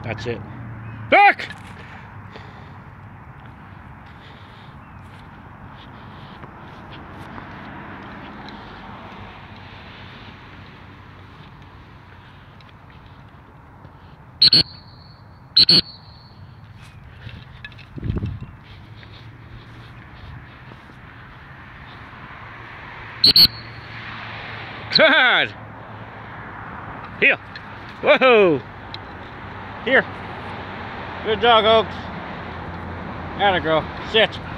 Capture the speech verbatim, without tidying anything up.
That's it. Back! Good! Here! Whoa! Here! Good dog, Oaks. Atta girl. Sit.